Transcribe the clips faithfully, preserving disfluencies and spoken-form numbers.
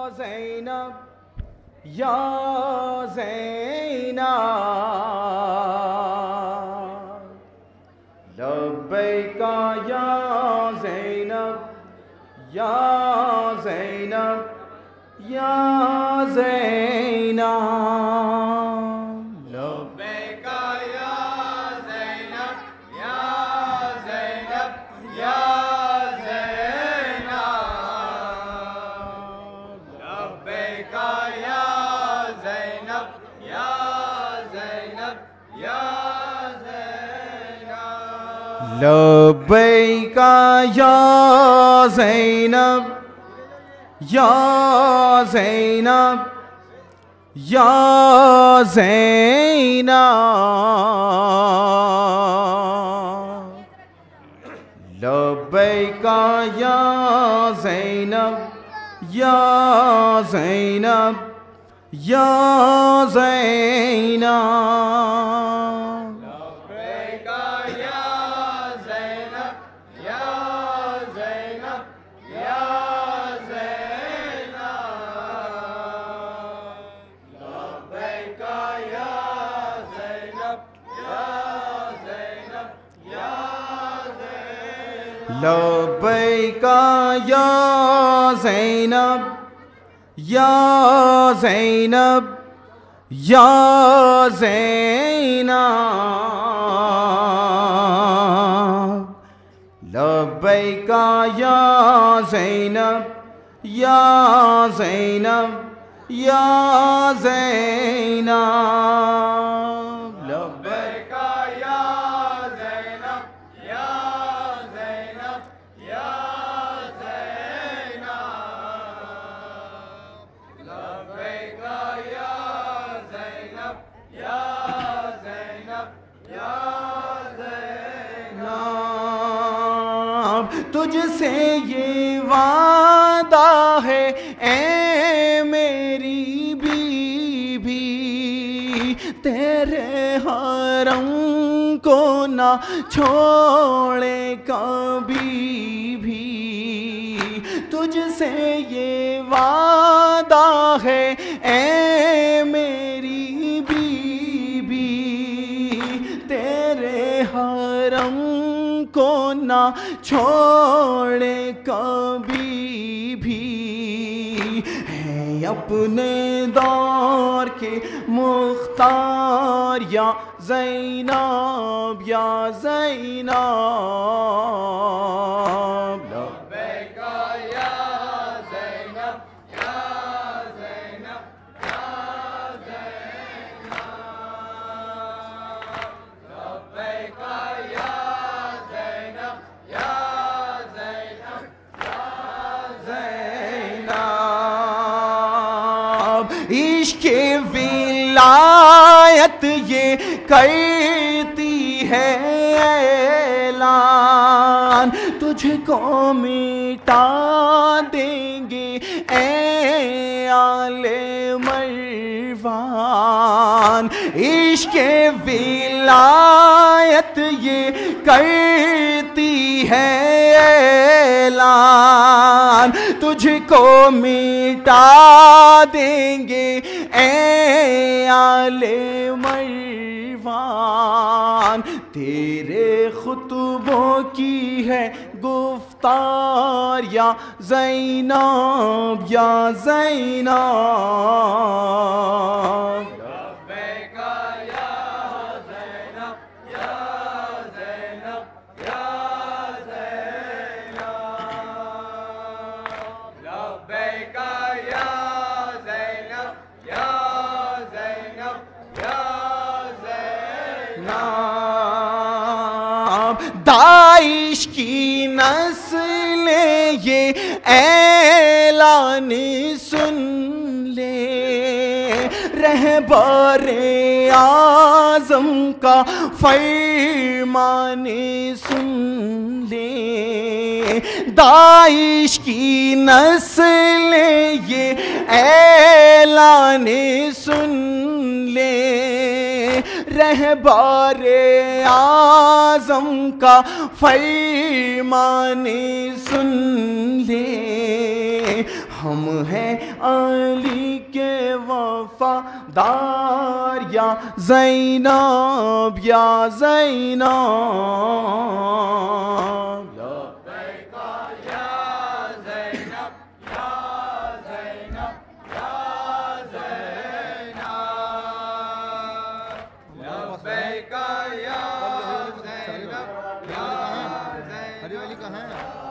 ज़ैनब या ज़ैनब लब्बैका या ज़ैनब या ज़ैनब या ज़ैनब लब्बैका या ज़ैनब या ज़ैनब या लब्बैका या ज़ैनब या ज़ैनब या ज़ैनब लब्बैका या ज़ैनब या ज़ैनब या ज़ैनब लब्बैका या ज़ैनब या ज़ैनब या ज़ैनब लब्बैका या ज़ैनब या ज़ैनब या ज़ैनब लब्बैका या ज़ैनब या ज़ैनब या ज़ैनब लब्बैका या ज़ैनब या ज़ैनब या ज़ैनब तुझसे ये वादा है ऐ मेरी बीबी तेरे हरम को ना छोड़े कभी भी तुझसे ये वादा है ऐ मेरी बीबी तेरे हरम को ना छोड़े कभी भी है अपने दौर के मुख्तार या ज़ैनब या ज़ैनब लब्बैका या ज़ैनब या ज़ैनब या ज़ैनब लब्बैका या ज़ैनब या ज़ैनब या ज़ैनब इश्क़ विलायत ये करती है ऐलान तुझको मिटा देंगे ऐ आले मरवान इश्क़ विलायत ये करती है ऐलान तुझको मिटा देंगे ऐ आले मरवान तेरे खुतबों की है गुफ्तार या ज़ैनब या ज़ैनब लब्बैका या ज़ैनब या ज़ैनब या ज़ैनब लब्बैका या ज़ैनब या ज़ैनब या ज़ैनब दाइश की नस्ल ये ऐलान सुन ले रहबरे आज़म का फरमान सुन ले दाइश की नस्ल ये ऐलान सुन ले रहबरे आज़म का फरमान सुन ले हम हैं अली के वफादार या ज़ैनब या ज़ैनब। लब्बैका या ज़ैनब या ज़ैनब या ज़ैनब। लब्बैका या ज़ैनब या ज़ैनब। हरी वाली कहाँ है?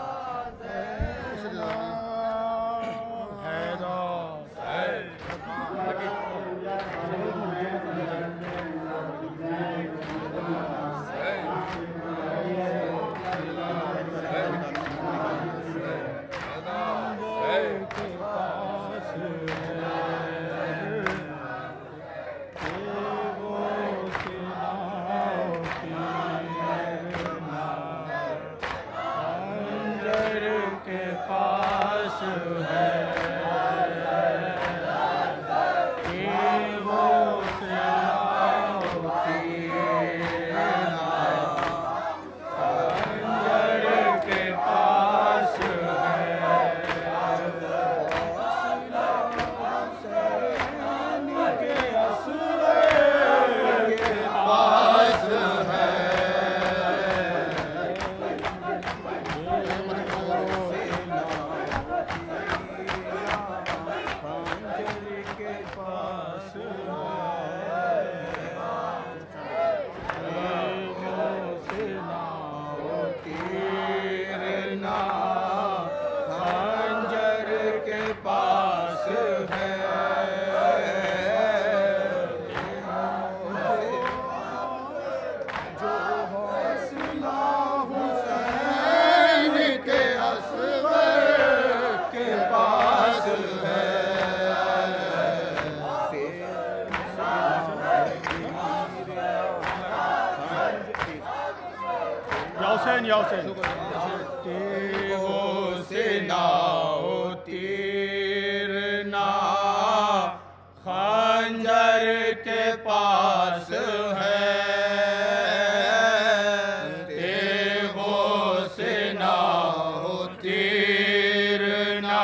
याहुसैन याहुसैन तेगो से नाओ तीर ना खंजर के पास है। तेगो से नाओ तीर ना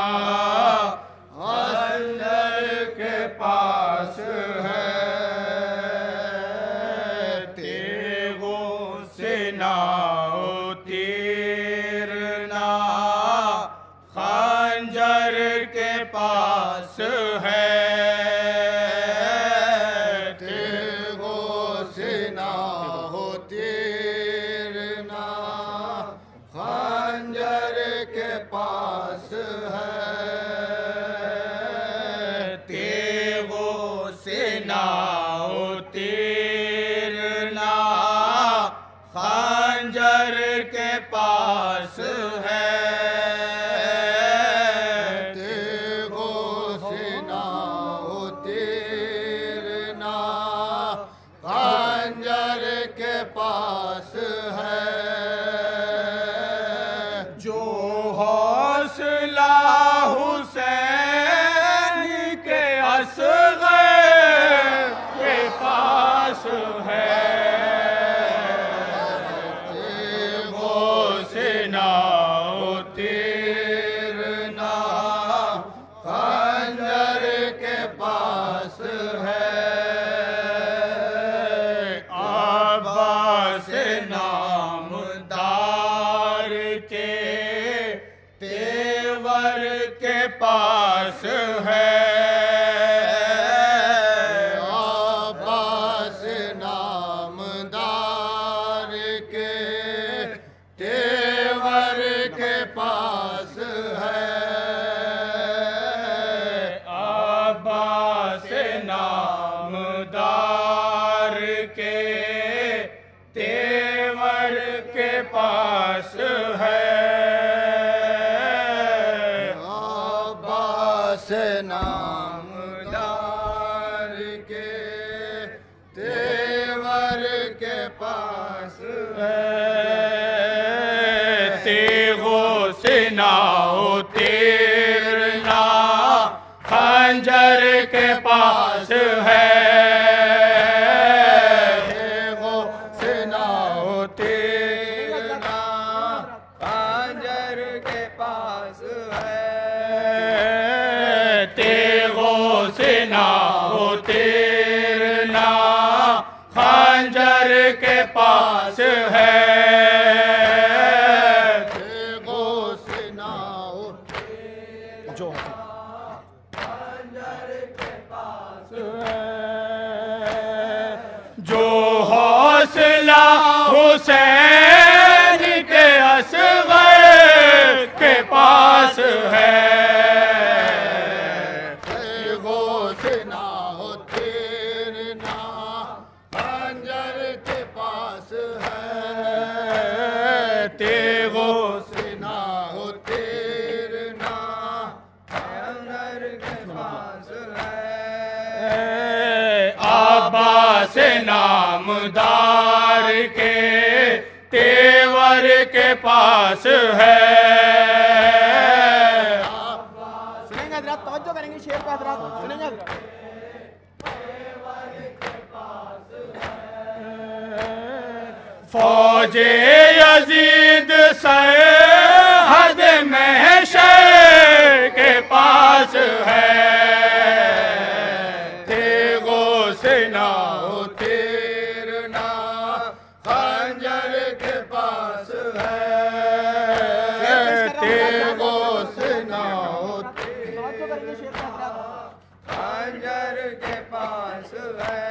खंजर के पास है। तेगो से नाओ तीर ना खंजर के पास है। तेगो से नाओ तीर ना खंजर के पास है। तेगो से नाओ तीर ना खंजर के पास है। तेगो से नाओ तीर ना खंजर के पास है। जो हौसला हुसैन के असग़र के पास है। पास है अब्बास नामदार के तेवर के पास है। अब्बास नामदार के तेवर के पास है। नामदार के तेवर के पास है। तेगो से नाओ तीर ना खंजर के पास है। तेगो से नाओ तीर ना खंजर के पास है। जो जो हौसला हुसैन के असग़र के पास है, तेगो से ना हो तीर ना खंजर के पास है, तेगो से ना हो तीर ना खंजर के पास है, अब्बास नामदार के तेवर के पास है। सुनेंगे हज़रात, तवज्जो करेंगे शेर पे हज़रात, सुनेंगे हज़रात। फौजे यजीद सरहद महशर के पास है, तेगो से ना हो तीर ना खंजर के पास है, तेगो से ना हो तवज्जो करेंगे शेर पे हज़रात। खंजर के पास है,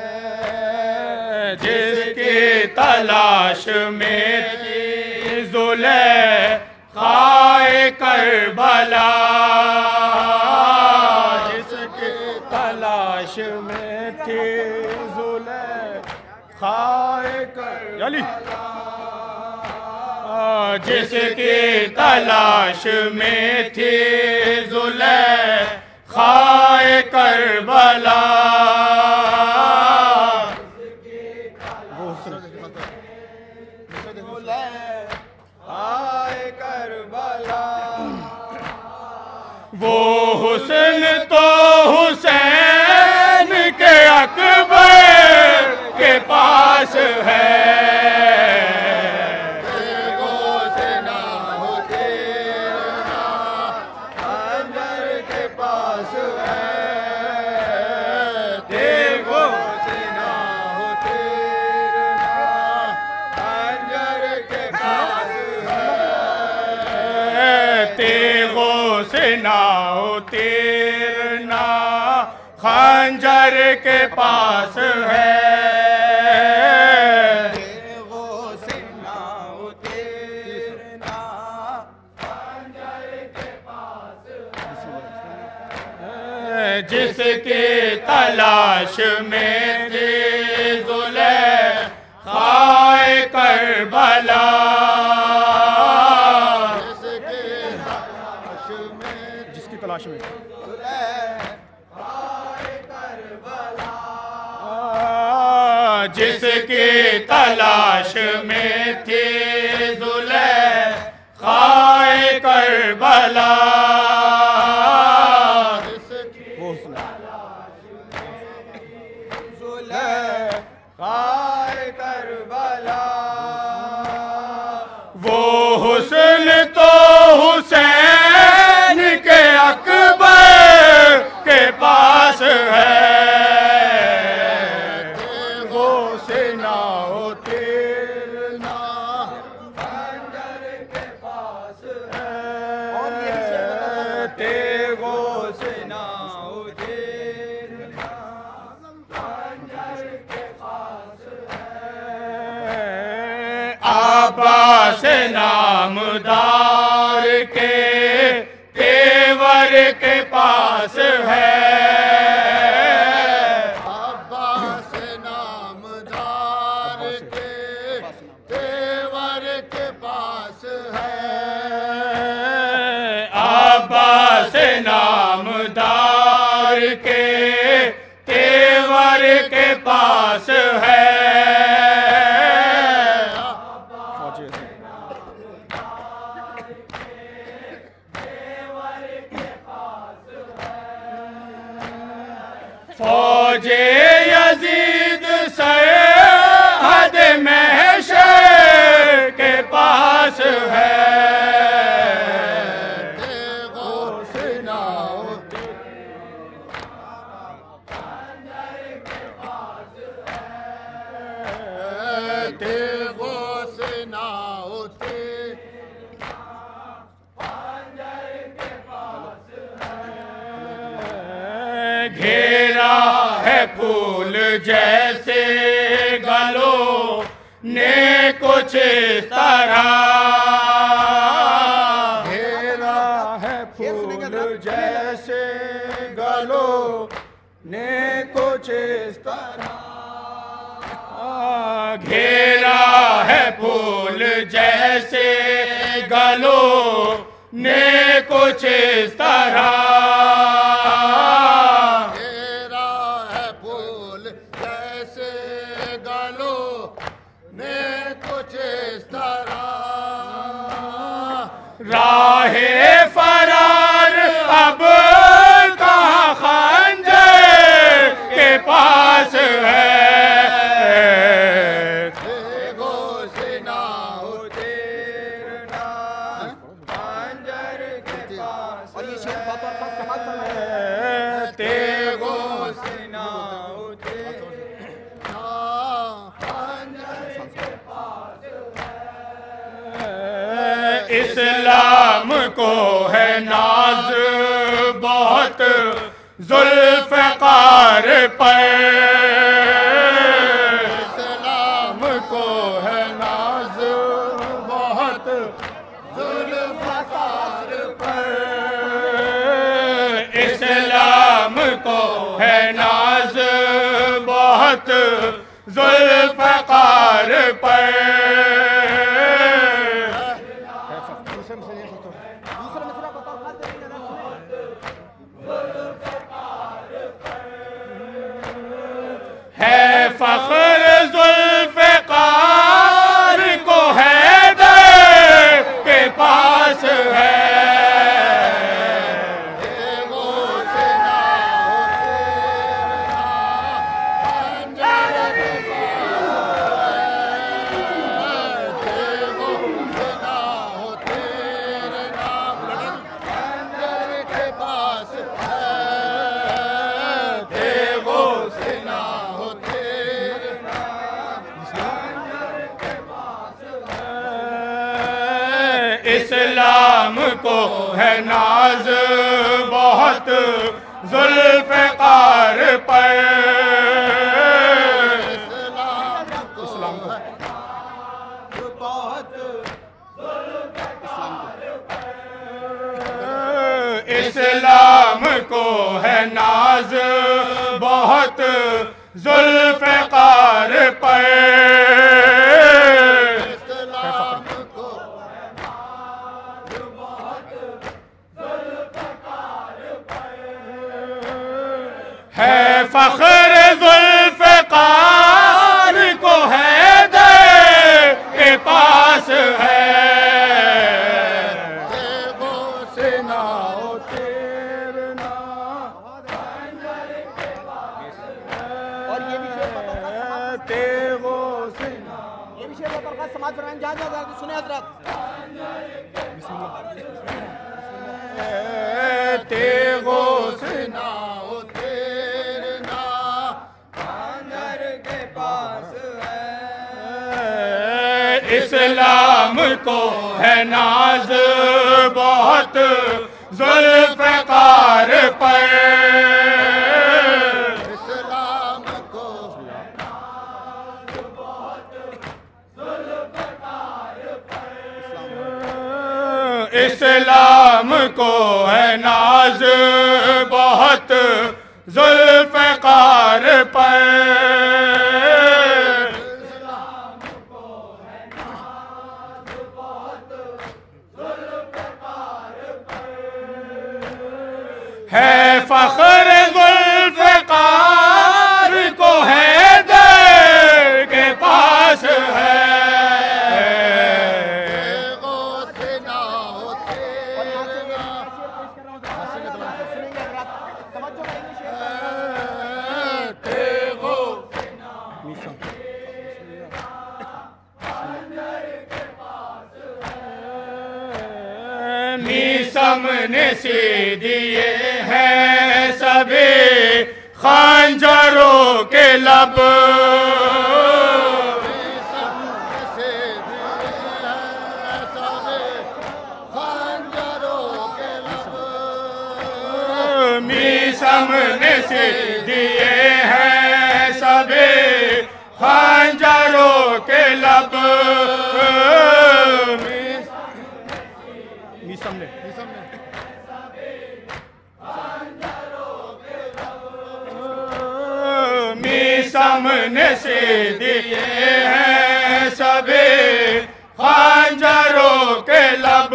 जिसकी तलाश में थी ज़ुलेख़ाए करबला, जिसकी तलाश में थी ज़ुलेख़ाए करबला, जिसकी तलाश में थी ज़ुलेख़ाए करबला, वो हुस्न तो हुसैन के अकबर के पास है, तेगो से ना हो तीर ना खंजर के पास है, तेगो से ना हो तीर ना खंजर के पास है, तेगो से ना हो तीर ना खंजर के पास है, तेगो से ना हो तीर ना खंजर के पास है, जिसकी तलाश में थी ज़ुलेख़ाए करबला, जिसकी तलाश में जिसकी तलाश में थी ज़ुलेख़ाए करबला, ज़ुलेख़ाए करबला, वो हुस्न तो हुसैन के अकबर के पास है, तेगो से ना हो तीर ना खंजर के पास है, तेगो से ना हो तीर ना खंजर के पास है, अब्बास नामदार के तेवर के पास है, अब्बास नामदार के तेवर के पास है, अब्बास नामदार के तेवर के पास है, फौजे यजीद सरहद महशर के पास है, तेगो से ना हो तेगो से ना होते घेरा है फूल जैसे गलों ने कुछ इस तरह, घेरा है फूल जैसे गलों ने कुछ इस तरह, घेरा है फूल जैसे गलों ने कुछ इस तरह, घेरा है फूल जैसे गलों ने कुछ इस तरह, राहे फरार अब कहाँ खंजर के पास है, और ये शेर बहुत और खास समाज में है। तेगो इस्लाम को है नाज बहुत जुल्फ़कार पर, इस्लाम को है नाज बहुत जुल्फ़कार पर, इस्लाम को है नाज बहुत जुल्फ़कार पर, दूसरा मिसरा बताओ खास देखेंगे ना है फख्र जुल्फ़कार को हैदर के पास है, इस्लाम को है नाज बहुत जुल्फ़कार पर, इस्लाम को बहुत इस्लाम को है नाज बहुत जुल्फ़कार पर, है फख्र जुल्फ़कार को हैदर के पास है, तेगो सेना हो तेरना, और ये भी शेर बहुत और खास समाज, तेगो सेना, ये भी शेर बहुत और खास समाज फरमान जहाँ जहाँ सुने हजरत। तेगो सेना हो तेरना अंदर के पास है, इस्लाम को है नाज बहुत जुल्फ़कार पर, इस्लाम को इस्लाम को है नाज बहुत जुल्फ़कार पर, है फख्र जुल्फ़कार को हैदर के पास है, सामने से दिए हैं सभी खंजरों के लब, सामने से दिए हैं सभी खंजरों के लब। सामने सामने से दिए हैं सभी खंजरों के लब।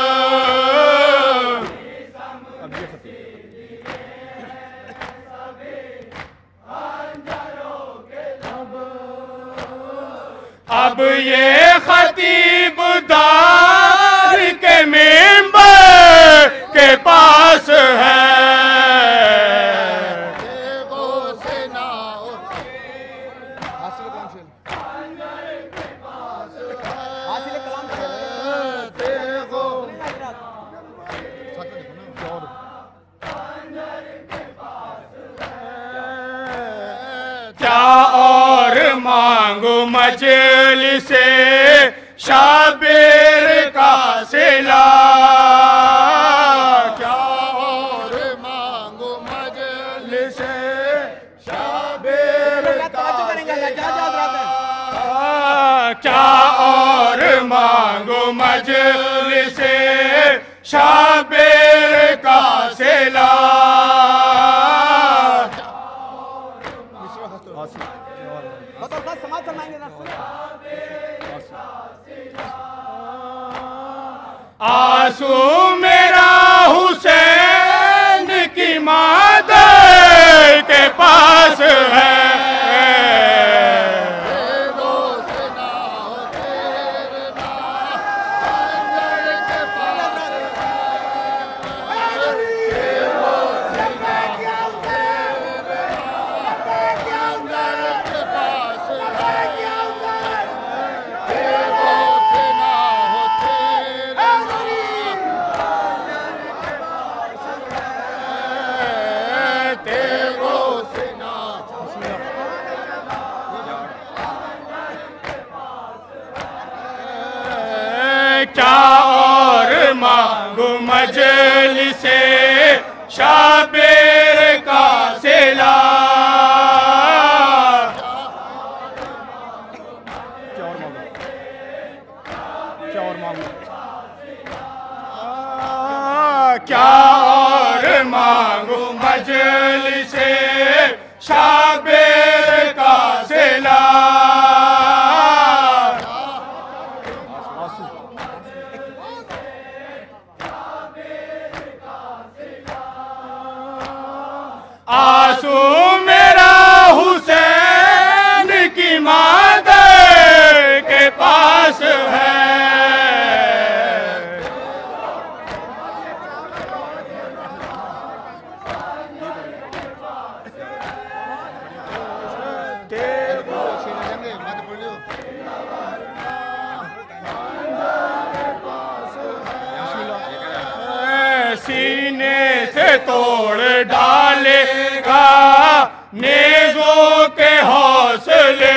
अब ये खतीब दार के मेंबर के पास है। क्या और मांगू मजलिस से शाबिर का सिला। क्या और मांगू मजलिस से शाबिर का सिला। क्या और मांगू मजलिस से शाबिर का सिला। आंसू मेरा हुसैन की मादर के पास है। क्या और मांगू मजलिस से शाबिर का सिला। क्या और मांगू क्या और मांगू मजलिस से शाबिर का सिला। आंसू मेरा हुसैन की मादर के पास है। सीने से तोड़ डालेगा नेज़ों के हौसले।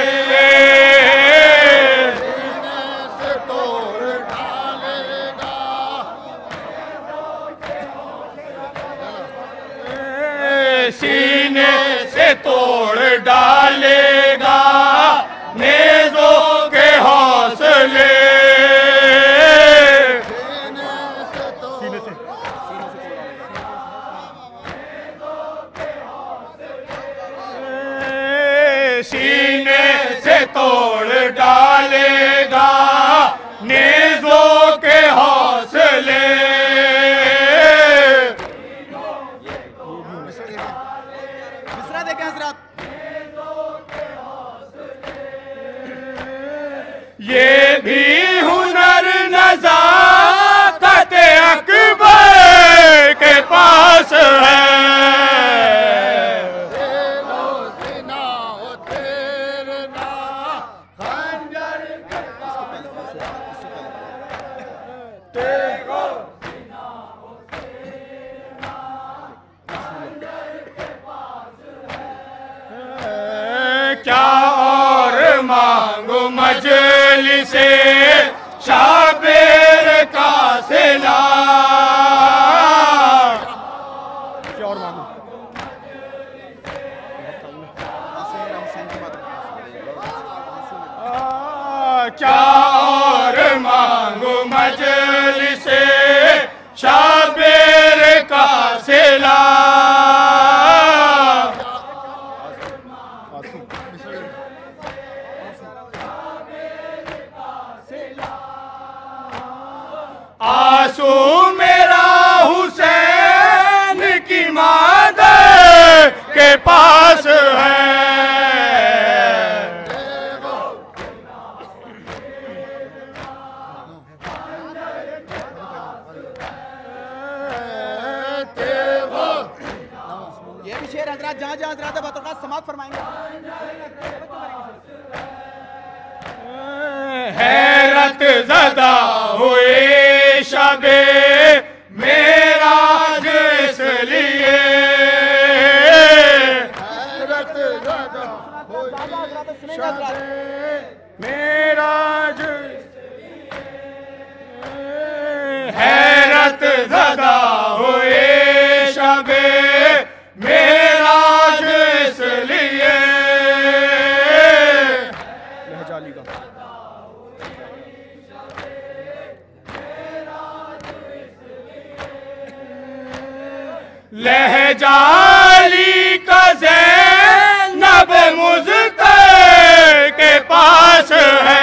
सीने से तोड़ डालेगा सीने से तोड़ डालेगा नेज़ों के हौसले। सीने से तोड़ डालेगा नेज़ों के हौसले। मिसरा देखें हज़रात। ये भी हुनर नज़ाकत अकबर के पास है। क्या और मांगू मजलिस से शाबिर का सिला। क्या और मांगू क्या और मांगू मजलिसे शाबिर का सिला। आंसू मेरा हुसैन की मादर के पास है। ये भी शेर हजरात जहाँ जहाँ हजरात बतौर समाप्त फरमाएंगे। हैरत ज़दा हुए शबे मेराज इसलिए, हैरत ज़दा हुए शबे मेराज, हैरत ज़दा हुए शबे मेराज इसलिए। लहजाली का लहजाली का ज़ैनब मुज़्तफ़ा के पास है।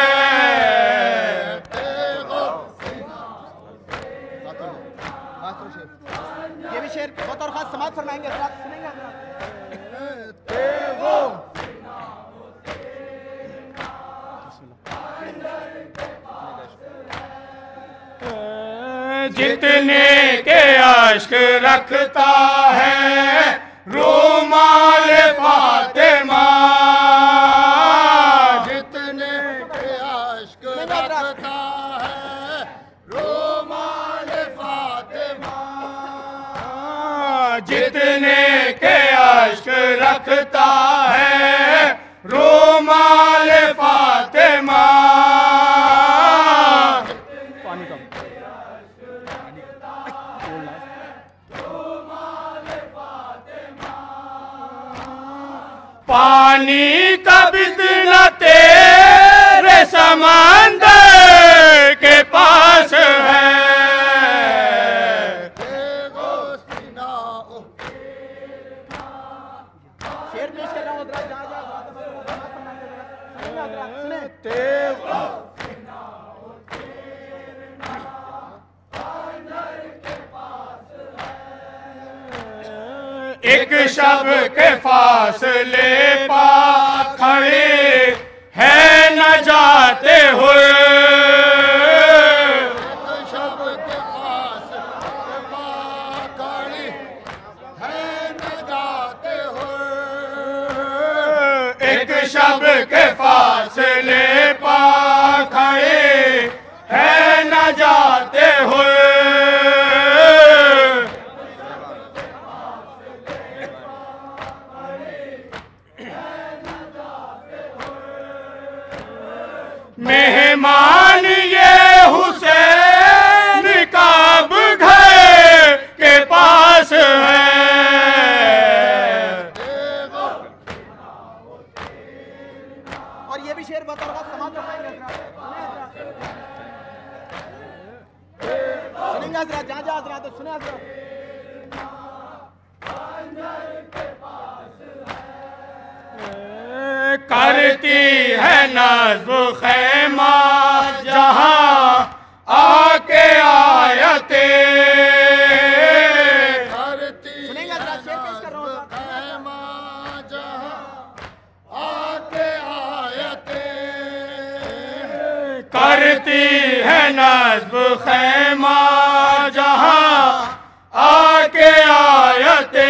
ये भी शेर बतौर खास समाप्त फरमाएंगे हजरात, सुनेंगे हजरात। जितने के अश्क रखता है रूमाल फातिमा, जितने के अश्क रखता है रूमाल फातिमा, जितने के अश्क रखता है रूमाल फातिमा। पानी कम पानी का बिदना तेरे समंदर के पास है। शेर पेश कर रहा हूँ हजरात जहाँ जहाँ हजरात बतौर खास समाप्त फरमाएंगे हजरात, सुनेंगे हजरात, सुने। एक शब के फासले पा खड़े है न जाते हुए, एक शब के फासले पा खड़े है न जाते हुए, एक शब के फासले पा खड़े है न जाते हुए। मेहमान ये हुसैन का अब घर के पास है। और ये भी शेर बतौर खास समाप्त फरमाएंगे हजरात, सुनेंगे हजरात जहाँ जहाँ हजरात, सुने हजरात। करती है नज़्म ख़ैमा जहाँ आके आयते, सुनेंगे हजरात, शेर पेश कर रहा हूँ हजरात। ख़ैमा जहाँ आके आयते, करती है नज़्म ख़ैमा जहाँ आके आयते,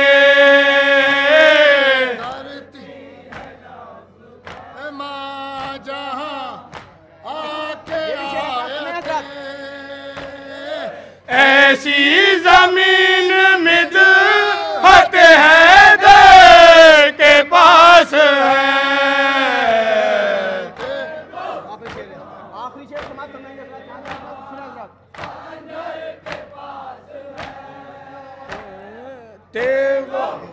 ऐसी जमीन मिदहत हैदर के पास है। आखिरी शेर समाप्त फरमाएंगे हजरात, जहाँ जहाँ हजरात, सुने हजरात।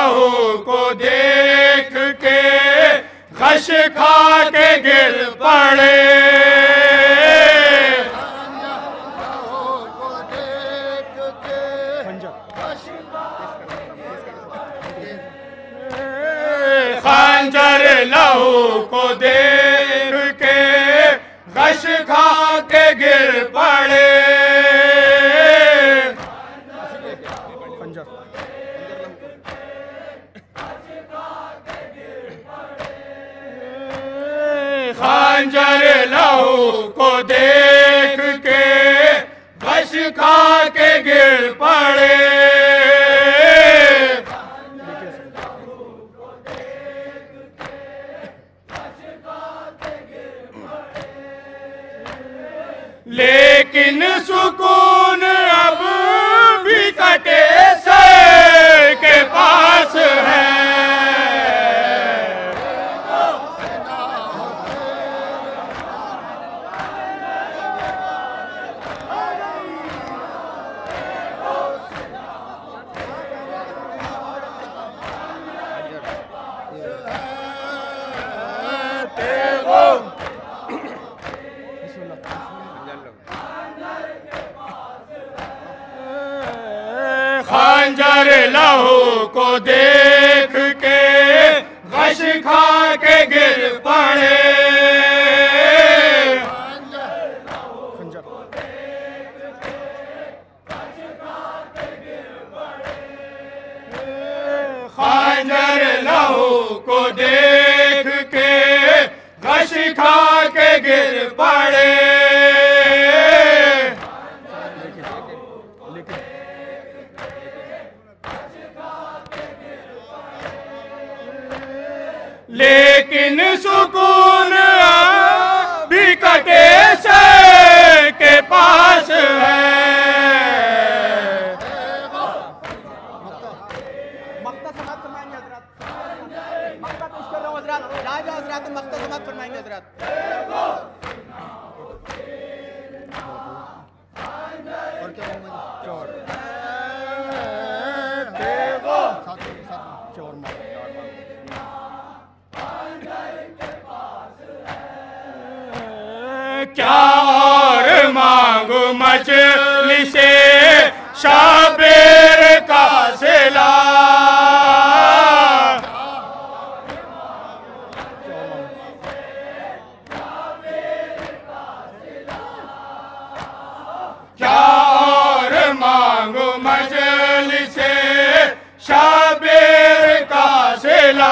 लहू को देख के गश खा के गिर पड़े। खंजर लहू को देख के गश खा के गिर पड़े। खंजर लहू को देख के गश खा के गिर पड़े। लेकिन सुकून अब भी कटे सर के पास है। खंजर लहू को देख के गश खा के गिर पड़े। खंजर लहू को देख के गश खा के गिर पड़े। लेकिन सुकून भी कटे सर के पास है। मक्ता समाप्त फरमाएंगे हजरत। मक्ता पेश कर रहा हूँ हजरत। राजा हजरत मक्ता समाप्त फरमाएंगे हजरत। और क्या चौर चौर क्या और मांगू मछली से शाबेर का सिला। क्या और मांगू मछली से शाबेर का सिला।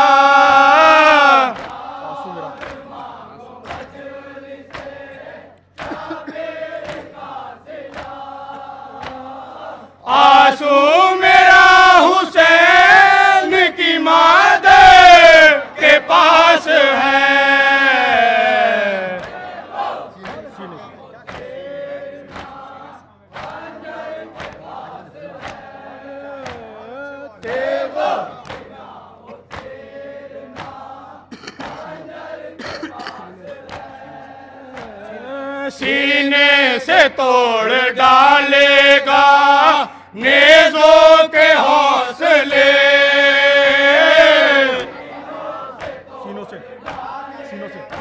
आंसू मेरा हुसैन की मादर के पास है। सीने से तोड़ डालेगा नेज़ों के हौसले। सीनों से सीनों से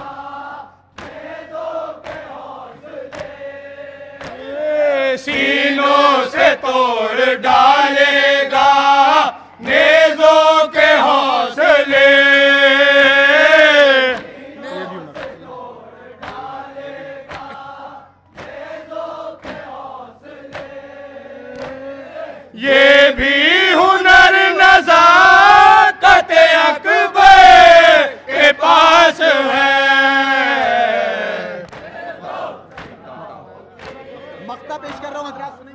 सीनों से तोड़ डालेगा नेज़ों के हौसले। ये भी हुनर नज़ाकत अकबर के पास है। मक्ता पेश कर रहा हूँ हजरत सुनेंगे।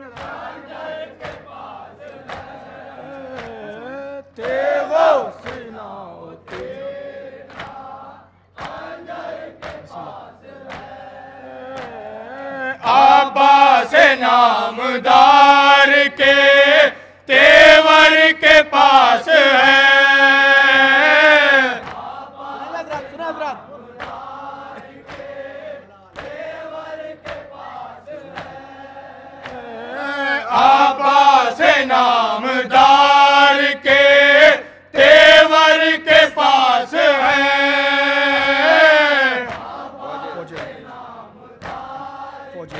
अब्बास नामदार के तेवर के पास है। अब्बास नामदार के फौजी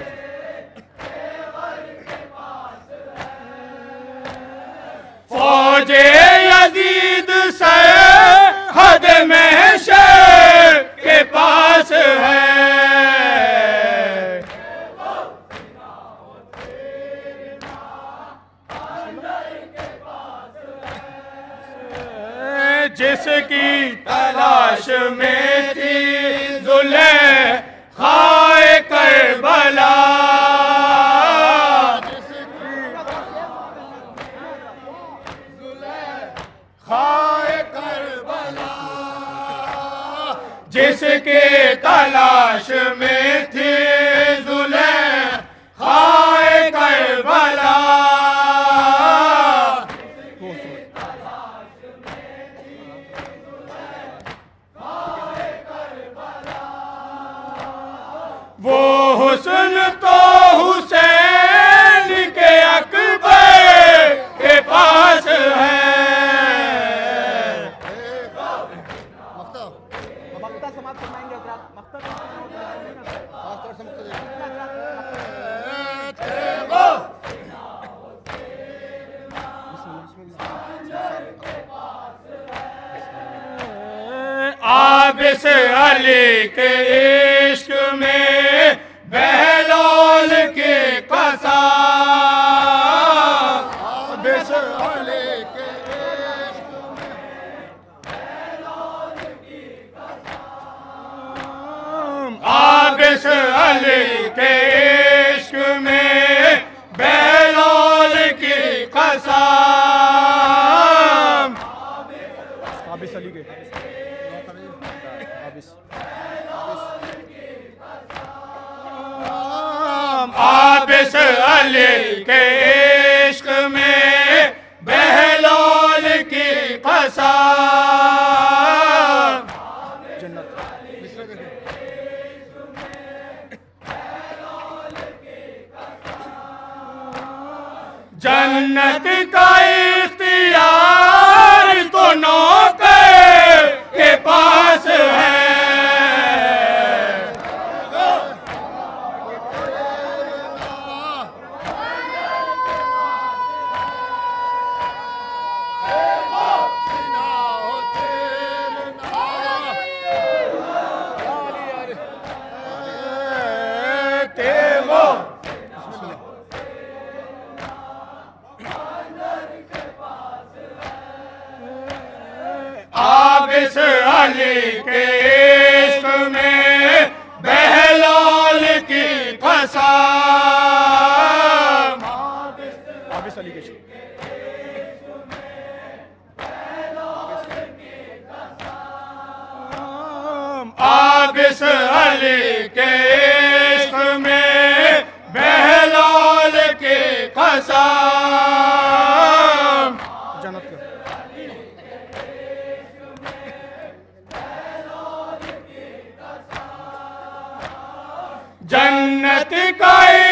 फौजे यजीद सरहद में शर के पास है। जिसकी तलाश में थी ज़ुलेख़ाए करबला, ज़ुलेख़ाए करबला, जिसके तलाश में थी ज़ुलेख़ाए करबला, वो हुस्न तो हुसैन के अकबर के पास है। मक्ता समाप्त फरमाएंगे हज़रात, मक्ता आबिस अली के इश्क में बहलोल की कसम, आबिस अली के इश्क में बहलोल की कसम, आबिस अली के इश्क में बहलोल की कसम, आबिस अली के आबिस अली के इश्क में बहलोल की कसम, जन्नत का इख्तियार तो नौकर के पास है। आबिस अली के इश्क में बहलोल की कसम, आबिस अली के आबिस अली के इश्क में बहलोल की कसम, जन्नत का जन्नत का